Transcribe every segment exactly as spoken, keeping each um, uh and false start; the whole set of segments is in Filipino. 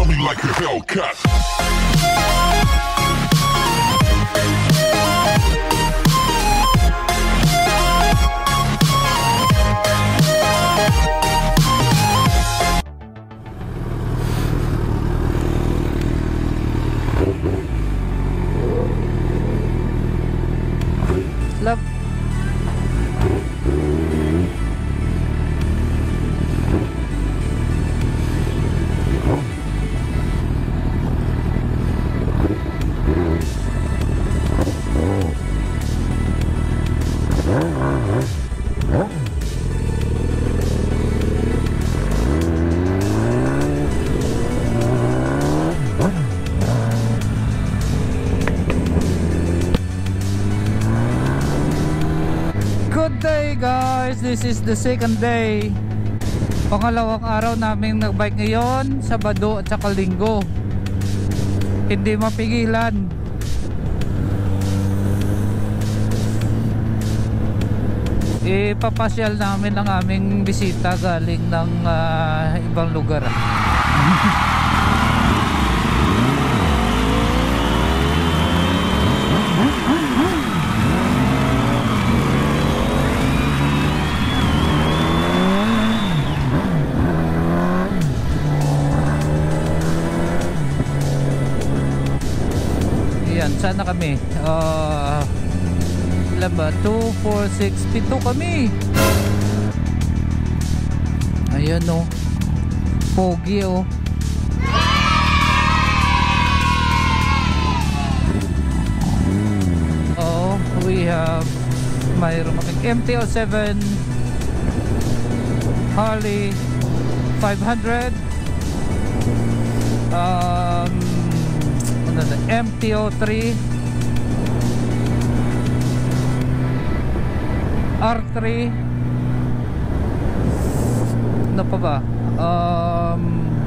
Smell me like a Hellcat. Love. Good day guys, this is the second day. Pangalawang araw namin nagbike ngayon, Sabado at saka Linggo. Hindi mapigilan. Ipapasyal namin ang aming bisita galing ng uh, ibang lugar. Saan na kami? Uh, ilan ba? two, four, six, pito kami. Ayan o. Pogi o. Oh, we have mayroon kaming M T oh seven Harley five hundred, um M T oh three R three, ano pa ba? Um,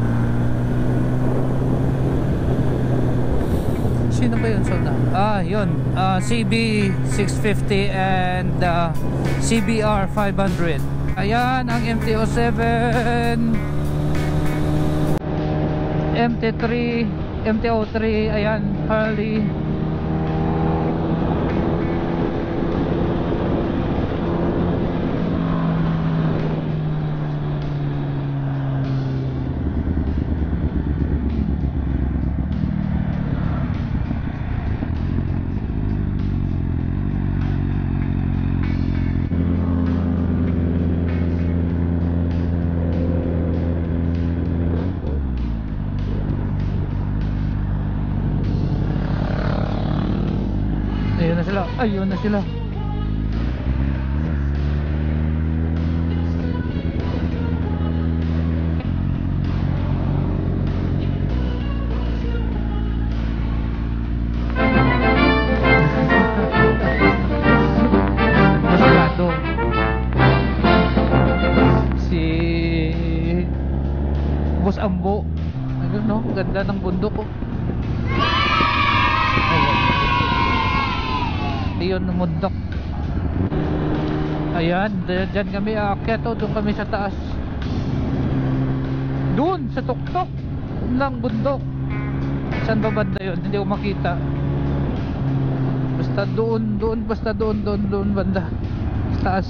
sino ba yun? So, na? Ah, yun. Uh, C B six fifty and uh, C B R five hundred. Ayan ang M T oh seven, M T three, M T oh three, ayan, Harley. Ayun na sila, ayun na sila. Masyado. Si Boss Ambo. Ayun no, ganda ng bundok ko. Yun ang mundok. Ayan, dyan kami aakyat o doon kami sa taas. Doon sa tuktok lang bundok. Saan ba banda yun? Hindi ko makita. Basta doon, doon, basta doon, doon, doon banda sa taas.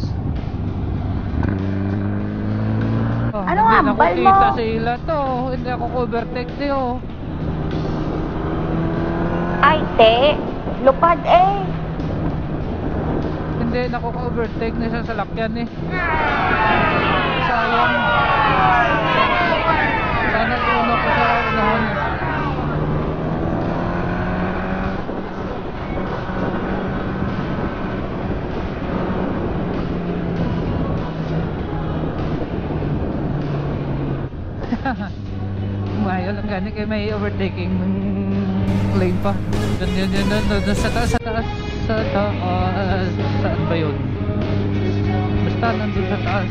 Oh, ano nga ambal mo? Hindi nakikita sa ila to. Hindi ako overtake niyo. Ay te, lupad eh. Hindi nako-overtake na sa salakyan eh. Sayang. Sana una ko sa unahan. Mayo lang gani kay may overtaking lane pa. Yun yun yun yun sa taas sa taas sa taas. Saan ba yun? Basta nandun sa taas.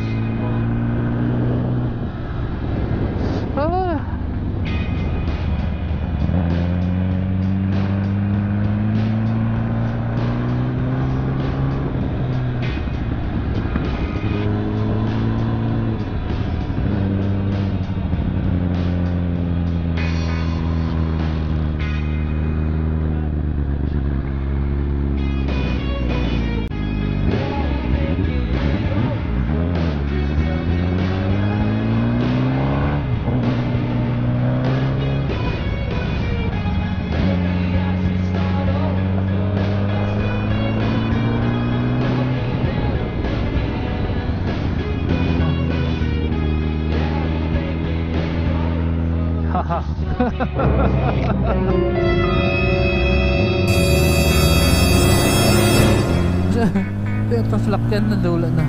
Ah. baha. Pero sasakyan na dula na.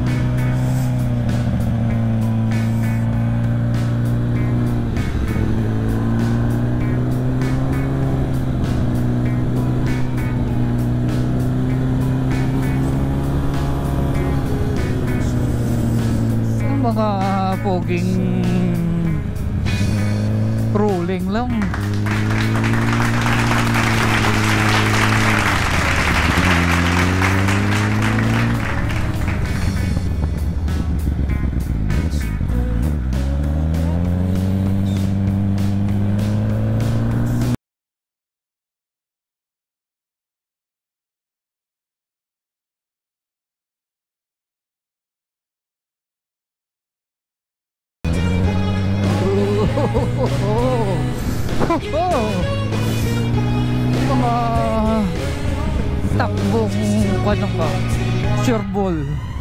Mga poging rolling lang. Mga takbong ano ka, sure ball.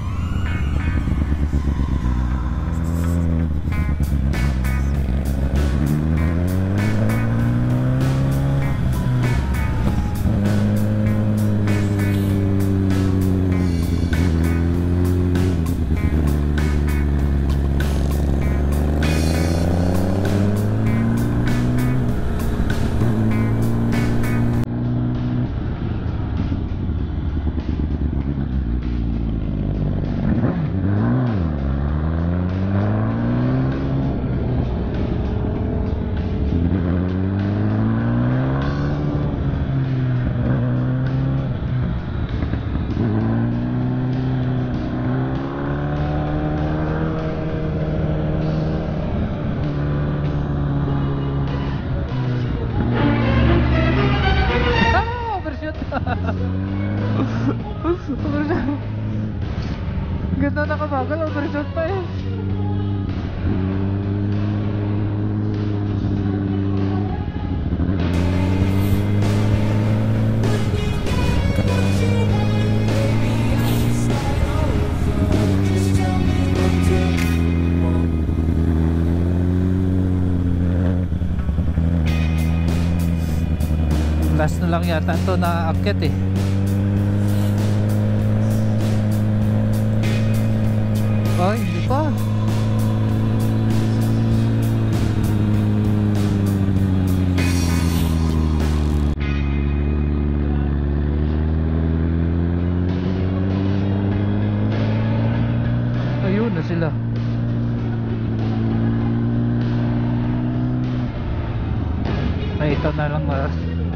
Ganda na kabagal, overshot pa eh. Last na lang yata ito na aakyat eh. Ay, hindi pa. Ayun na sila. Ay, ito na lang mas.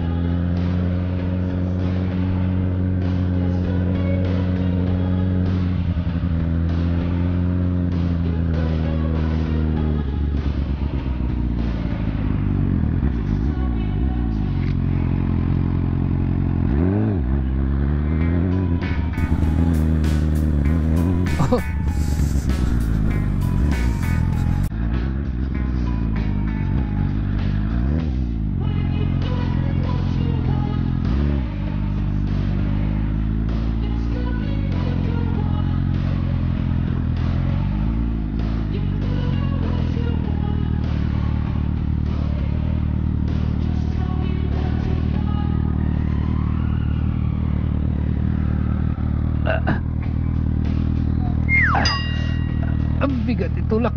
Ang bigat itulak.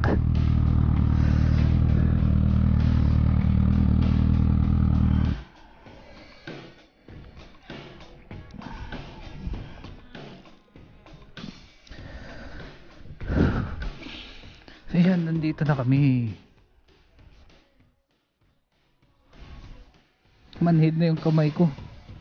Ayan, nandito na kami. Manhid na yung kamay ko.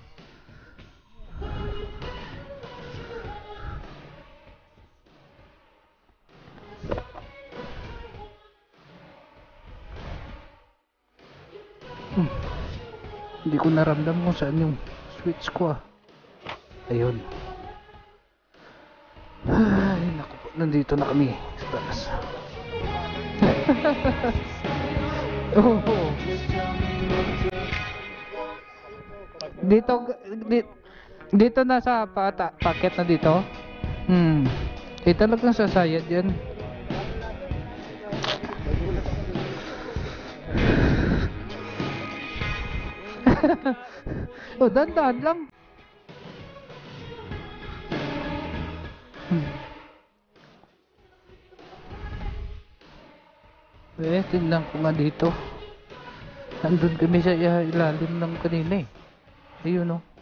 Hmm. Hindi ko naramdam kung saan yung switch ko ah. Ayun. Ay, naku po. Nandito na kami sa taas. Oh. Dito, dito, dito na sa pata, packet na dito. Hmm. Eh talagang sasayad yan. Oh, dandan lang. Hmm. Eh, tingnan ko nga dito. Nandun kami sa ilalim ng kanina eh. Ayun oh.